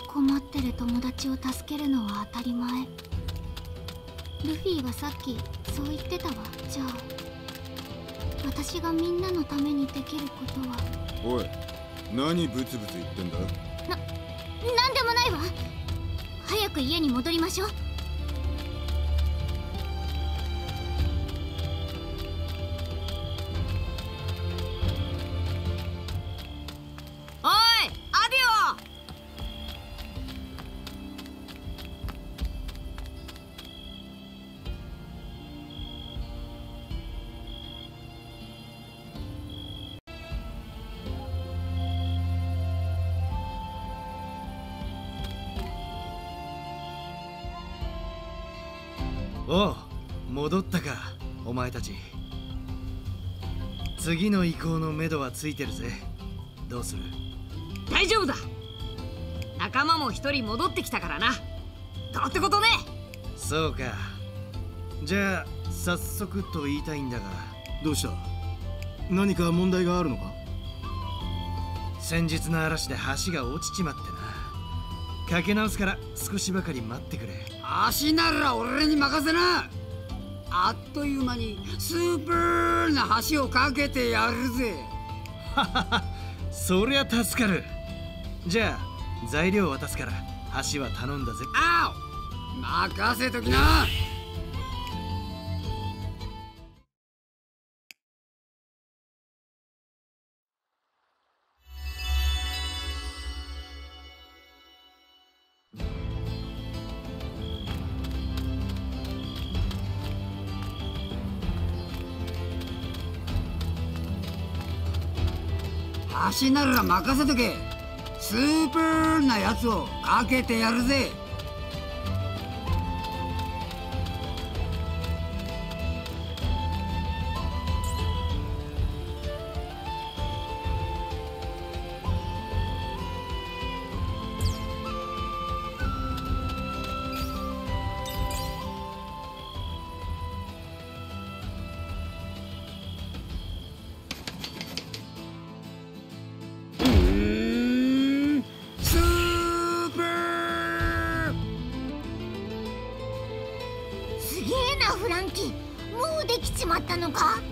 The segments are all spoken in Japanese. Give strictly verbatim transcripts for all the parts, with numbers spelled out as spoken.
困ってる友達を助けるのは当たり前。ルフィはさっきそう言ってたわ。じゃあ私がみんなのためにできることは。 おい、何ブツブツ言ってんだ。 な、なんでもないわ。早く家に戻りましょう。 おい、アディオ。 おう、戻ったか、お前たち。次の移行のめどはついてるぜ。どうする？ 大丈夫だ。仲間も一人戻ってきたからな。どうってことね。 そうか。じゃあ早速と言いたいんだが。 どうした？何か問題があるのか？ 先日の嵐で橋が落ちちまってな。かけ直すから少しばかり待ってくれ。 足なら俺に任せな。あっという間にスーパーな橋を架けてやるぜ。 ははは、そりゃ助かる。じゃあ材料渡すから橋は頼んだぜ。 あお、任せときな。橋なら任せとけ。スーパーなやつをかけてやるぜ。 フランキー、もうできちまったのか？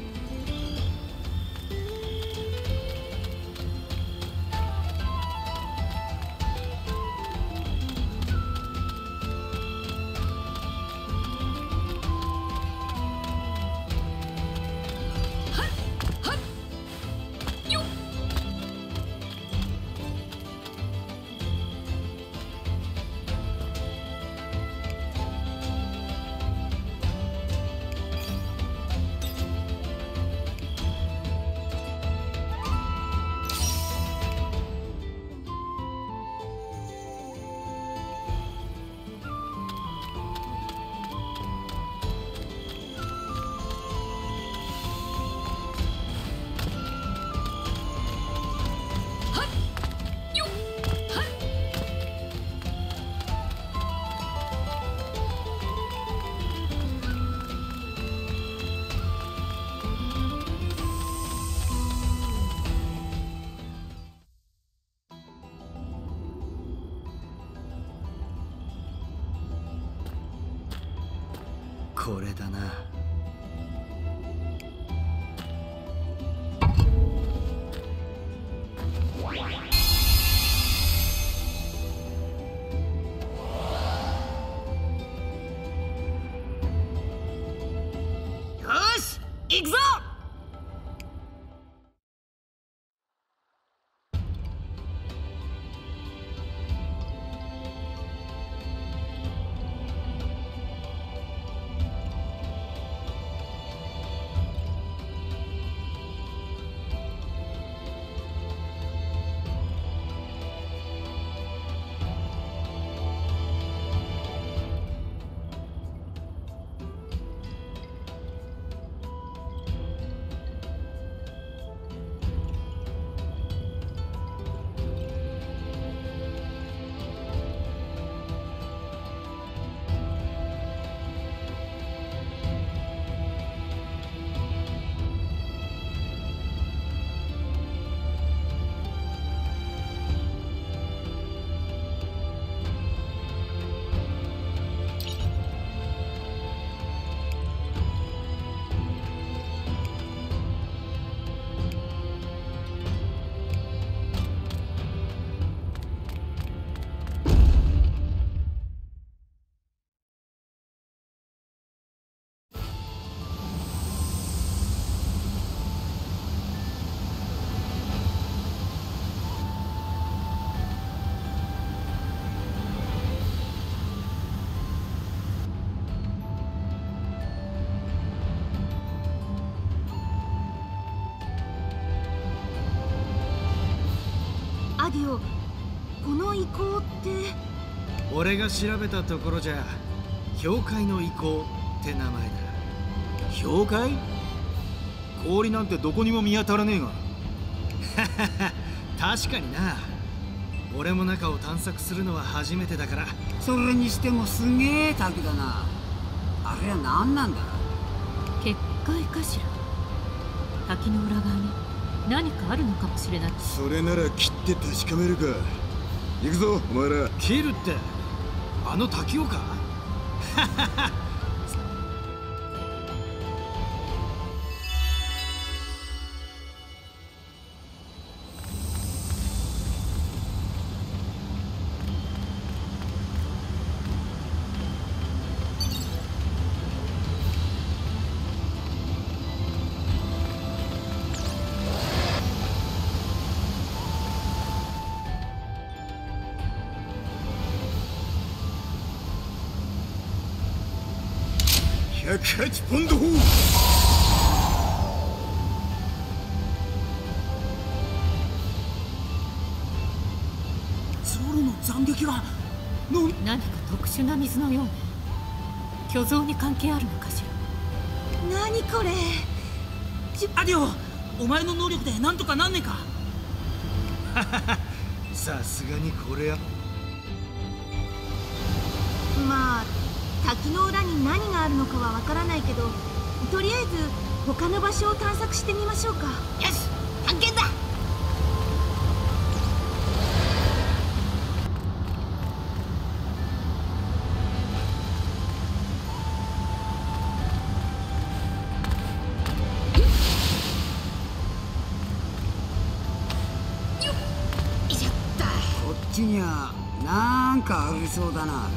これだな。 よし、行くぞ。 アディオ、この遺構って。 俺が調べたところじゃ氷塊の遺構って名前だ。 氷塊？氷なんてどこにも見当たらねえが。 確かにな。俺も中を探索するのは初めてだから。 それにしてもすげえ滝だな。あれは何なんだ？ 結界かしら。滝の裏側に何かあるのかもしれない。 それなら切って確かめるか。行くぞお前ら。 切るってあの滝をか？ ひゃくはちポンド砲。 ゾロの斬撃がの何か特殊な水のようね。巨像に関係あるのかしら。 何これ。 アディオ、お前の能力でなんとかなんねえか。 さすがにこれは。 まあ滝の裏に何があるのかはわからないけど、とりあえず他の場所を探索してみましょうか。 よし、探検だ。よっ、いしょっと。 こっちにはなんかありそうだな。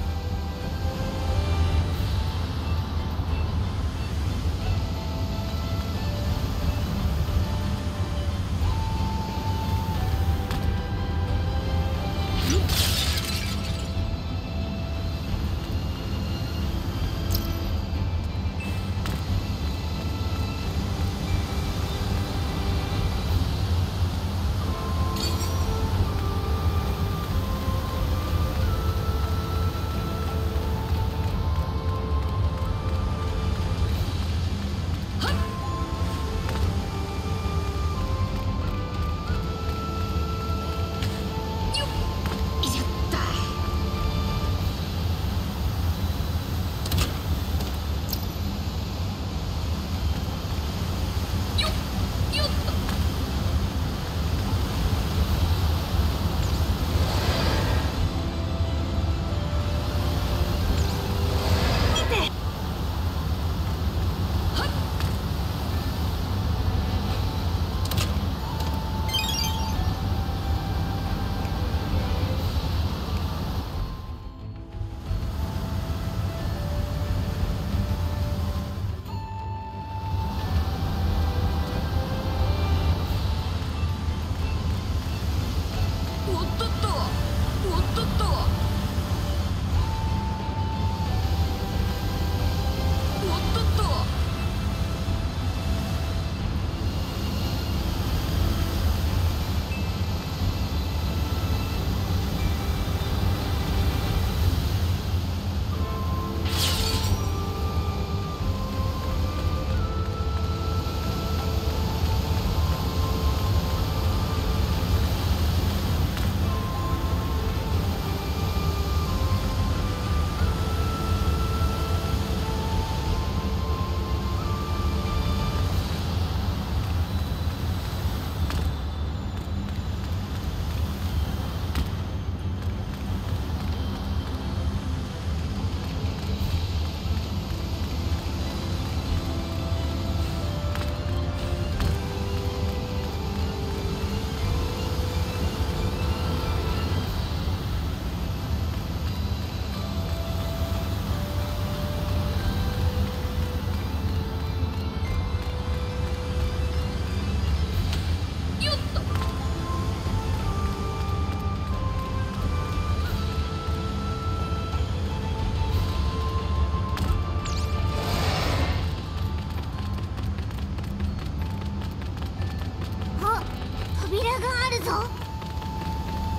扉があるぞ。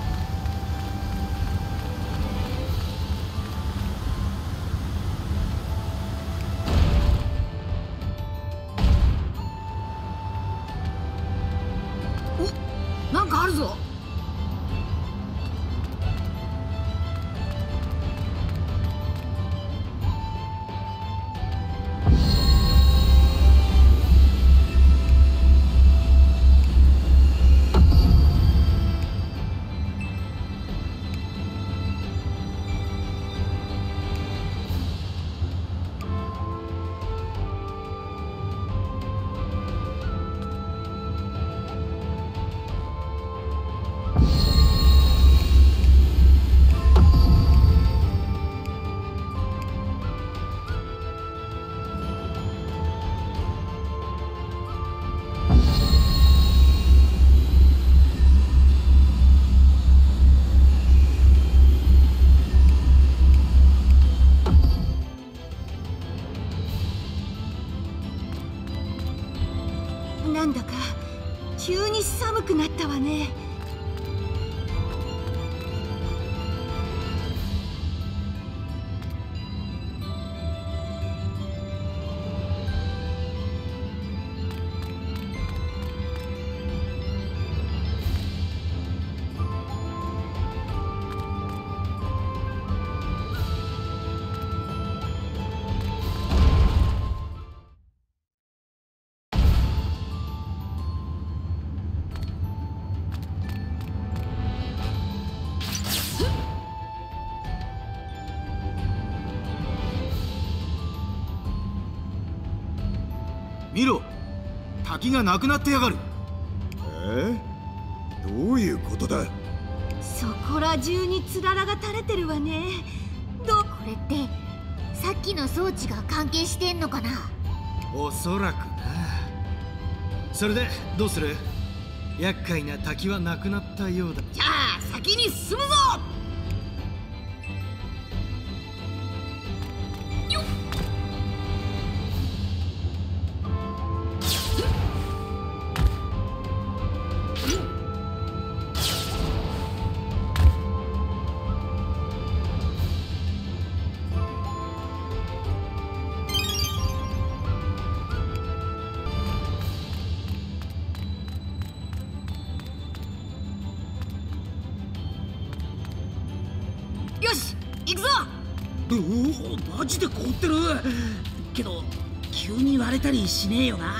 なんかあるぞ。 なんだか急に寒くなったわね。 見ろ、滝がなくなってやがる。 え？どういうことだ？ そこら中につららが垂れてるわね。どこれってさっきの装置が関係してんのかな？ おそらくな。それでどうする？厄介な滝はなくなったようだ。 じゃあ先に進むぞ。よっ。よし、行くぞ。 おお、マジで凍ってるけど急に割れたりしねえよな。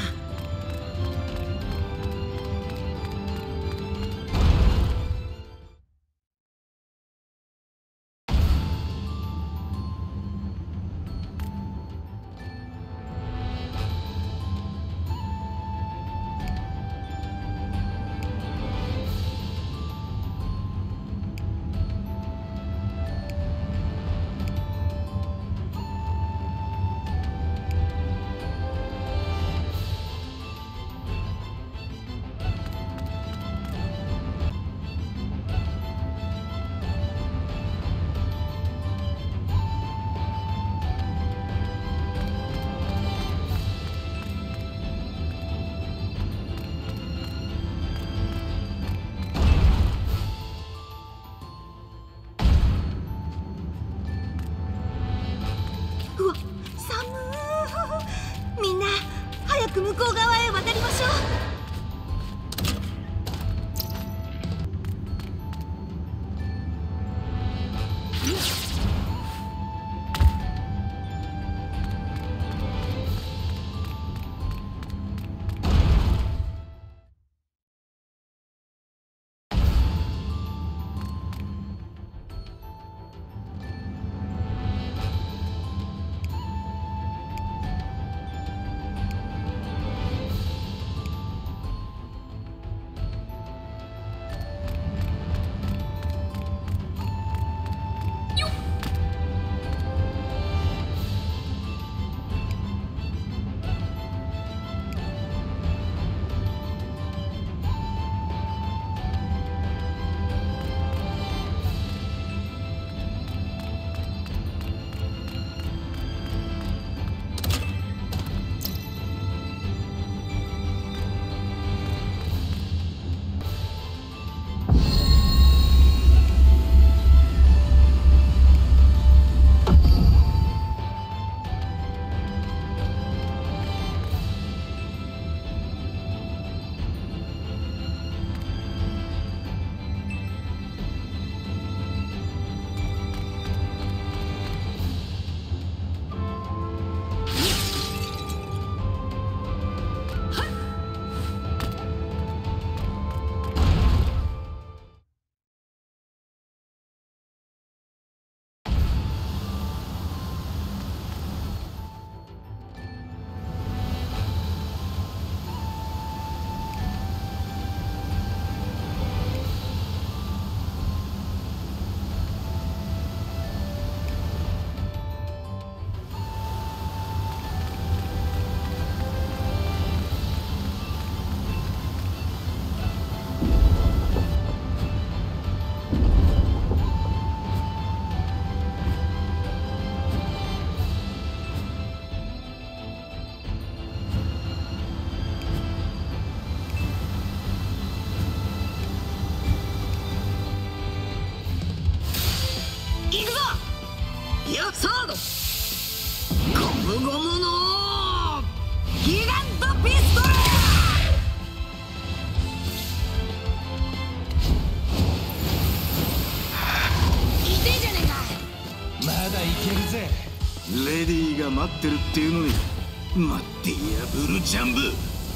レディーが待ってるっていうのに待ってやブルジャンブフ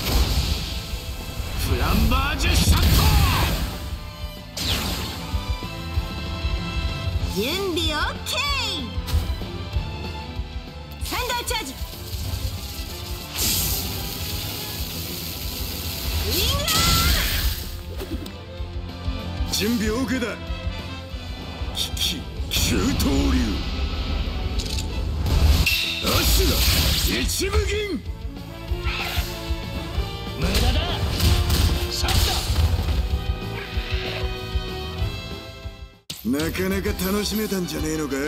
ランバージュシャット。 準備 オーケー。 サンダーチャージ。ウィングラー。 準備 OK だ。危機急騰流アシュラ一部銀。 無駄だ。シャッなかなか楽しめたんじゃねえのか。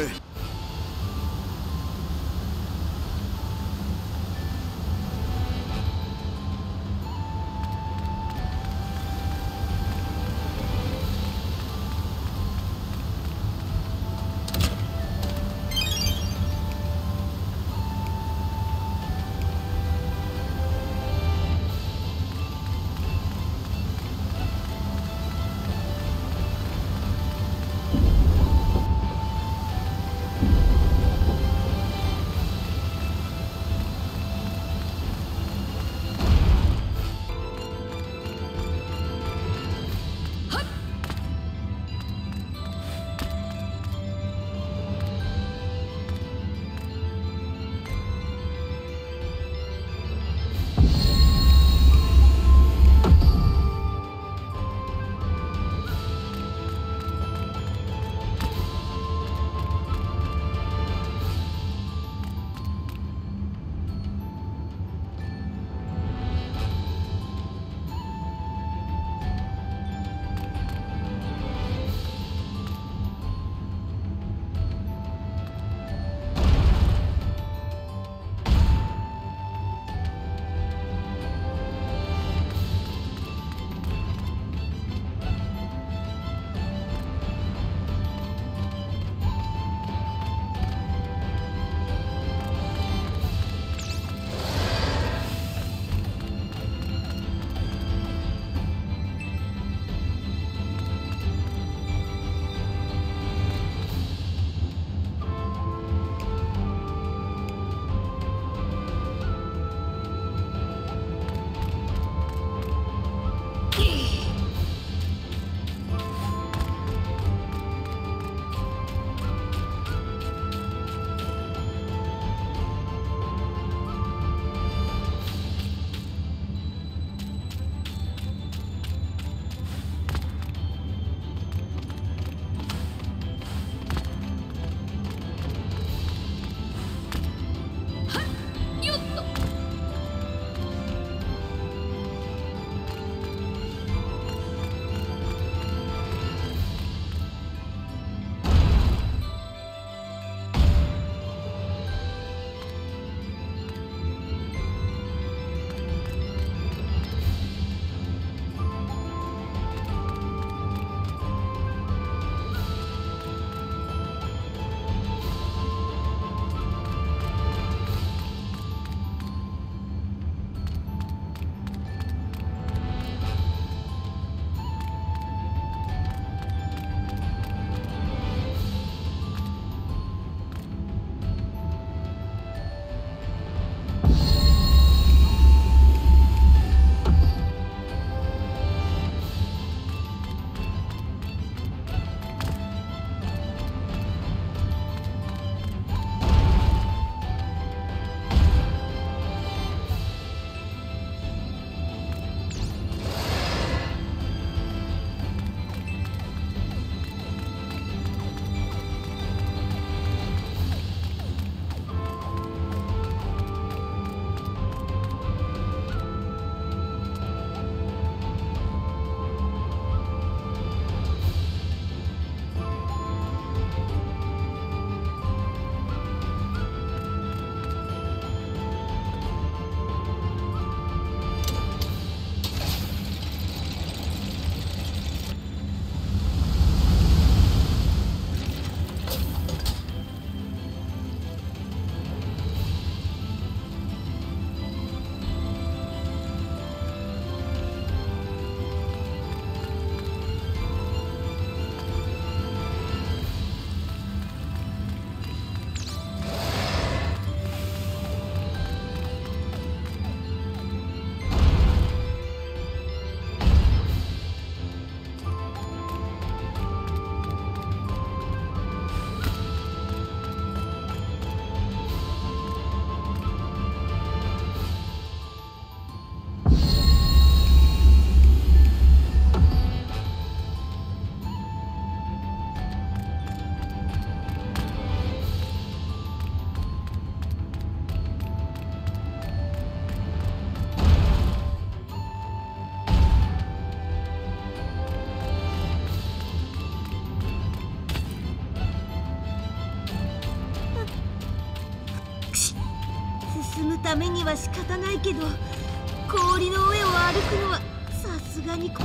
ためには仕方ないけど、氷の上を歩くのはさすがにこ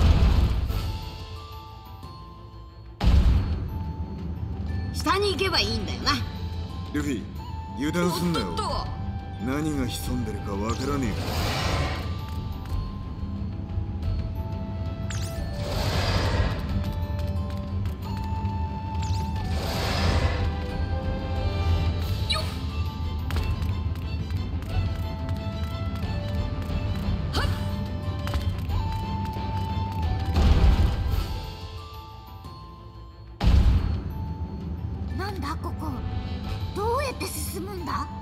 下に行けばいいんだよな。 ルフィ、油断すんなよ。 おっとっと、 何が潜んでるかわからねなんだここ、どうやって進むんだ？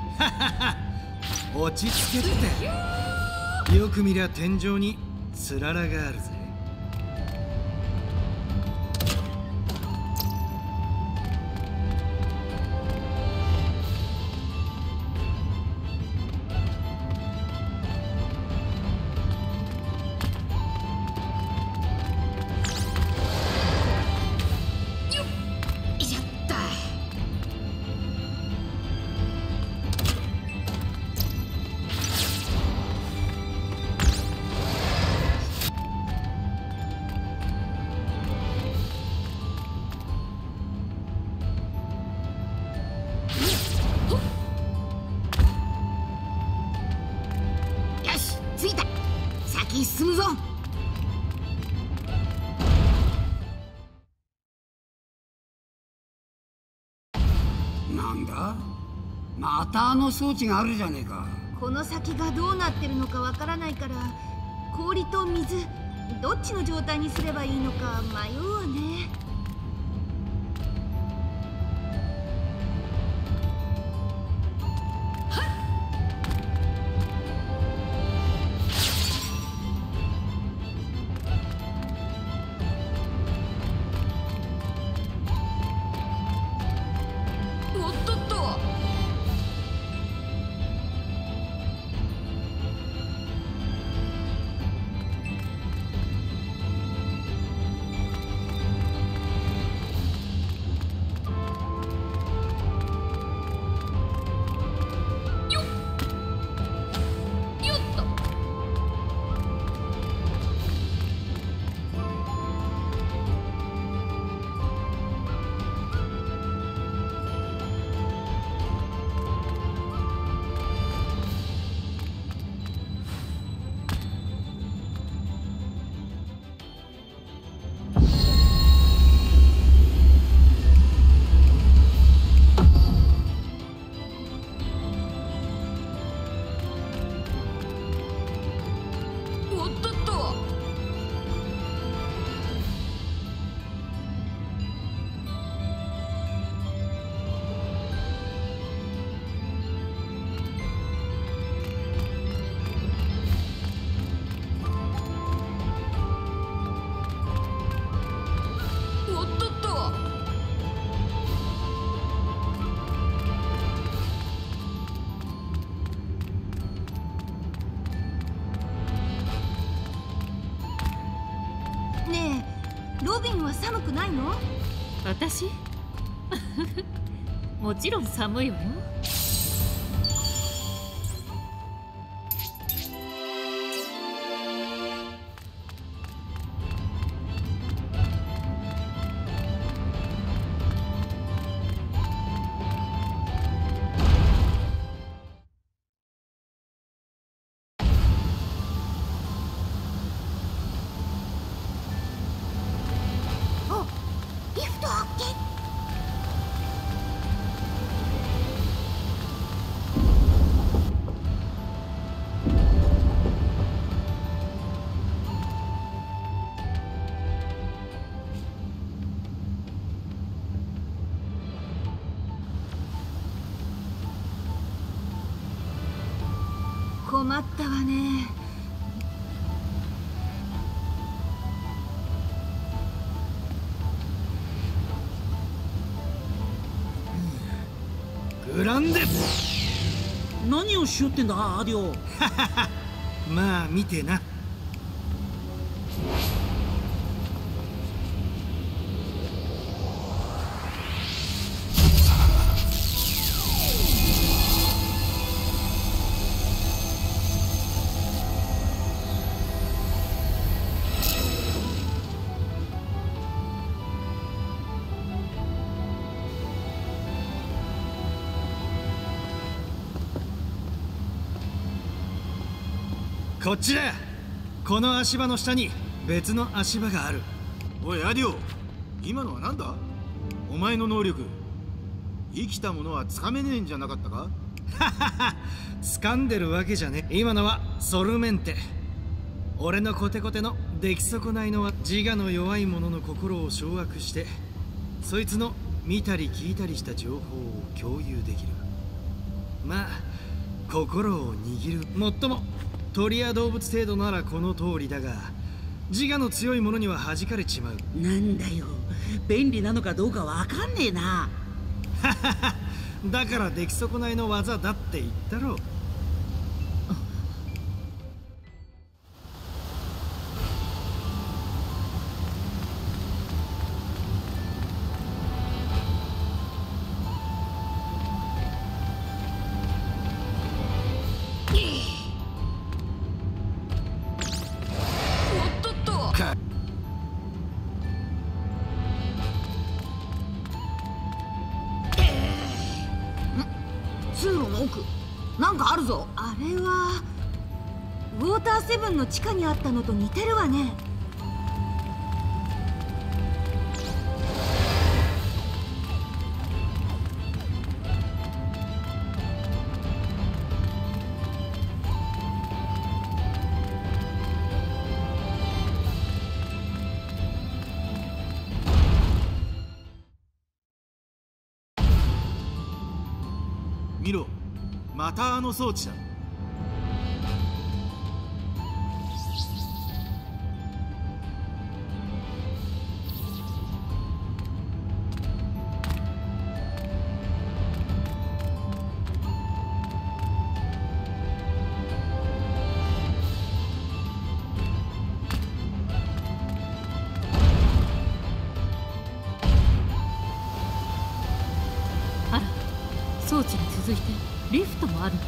落ち着けって。よく見りゃ天井につららがあるぜ。 進むぞ。 なんだ、またあの装置があるじゃねえか。 この先がどうなってるのかわからないから、氷と水どっちの状態にすればいいのか迷うわね。ねえ、ロビンは寒くないの？ 私もちろん寒いわよ。 リフト発見。 困ったわね。 グランデ。 何をしよってんだアディオ。 まあ見てな。 こっちだ。この足場の下に別の足場がある。 おいアディオ、今のは何だ？お前の能力、生きたものはつかめねえんじゃなかったか？ ははは、掴んでるわけじゃねえ。今のはソルメンテ。俺のコテコテの出来損ないのは自我の弱い者の心を掌握して、そいつの見たり聞いたりした情報を共有できる。まあ心を握る。もっとも鳥や動物程度ならこの通りだが、自我の強い者には弾かれちまう。 なんだよ、便利なのかどうかわかんねえな。 だから出来損ないの技だって言ったろう。 通路の奥なんかあるぞ。 あれはウォーターセブンの地下にあったのと似てるわね。 見ろ、またあの装置だ。 あら、装置に続いてリフトもあるのね。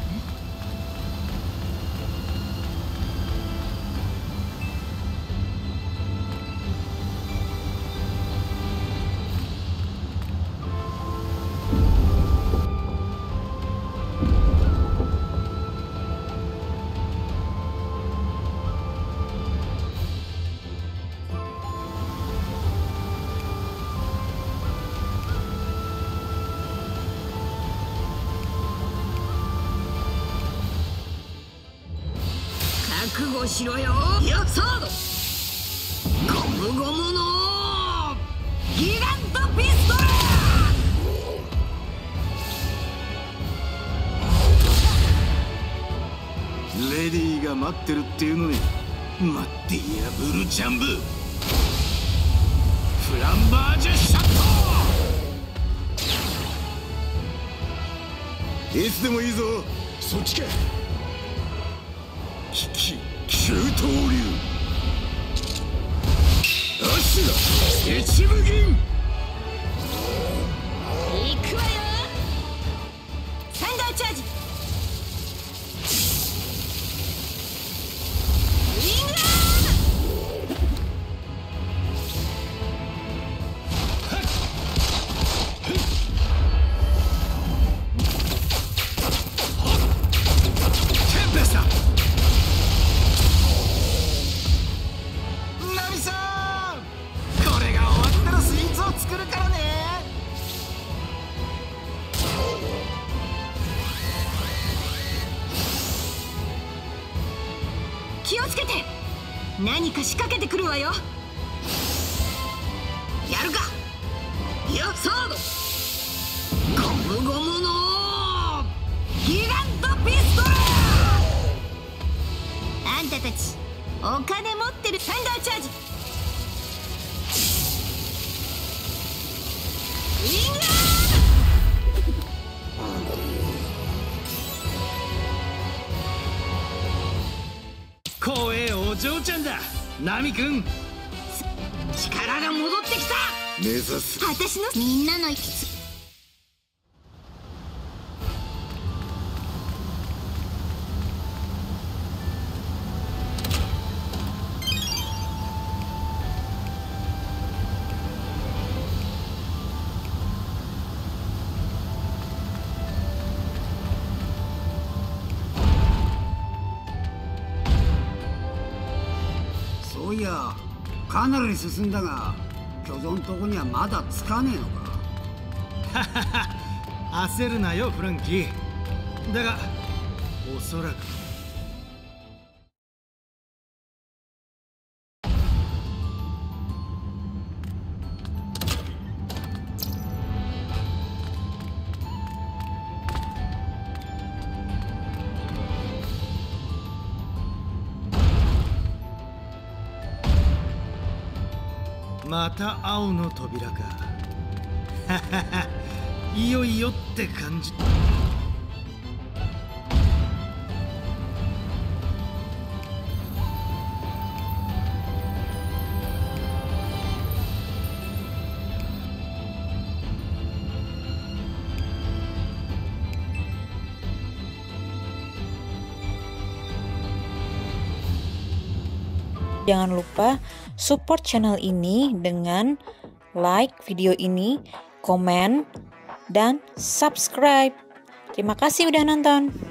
覚悟しろよ。いやサードゴムゴムのギガントピストレディーが待ってるっていうのに、待ってやブルジャンブフランバージュシャット。 いつでもいいぞ。そっちか。きき急騰流アシュラ一部銀。 いくわよ。サンダーチャージ。ウィングラテンペスタ。 作るからね。 気をつけて。何か仕掛けてくるわよ。 やるか。いやサードゴムゴムのギガントピストル。 あんたたちお金持ってる。サンダーチャージ。ウィングラ光栄お嬢ちゃんだ、ナミ君。 力が戻ってきた。 目指す私のみんなの行きつやかなり進んだが巨像のとこにはまだつかねえのか。 焦るなよフランキー。だがおそらくまた青の扉か。いよいよって感じ。 Jangan lupa support channel ini dengan like video ini, komen, dan subscribe. Terima kasih udah nonton.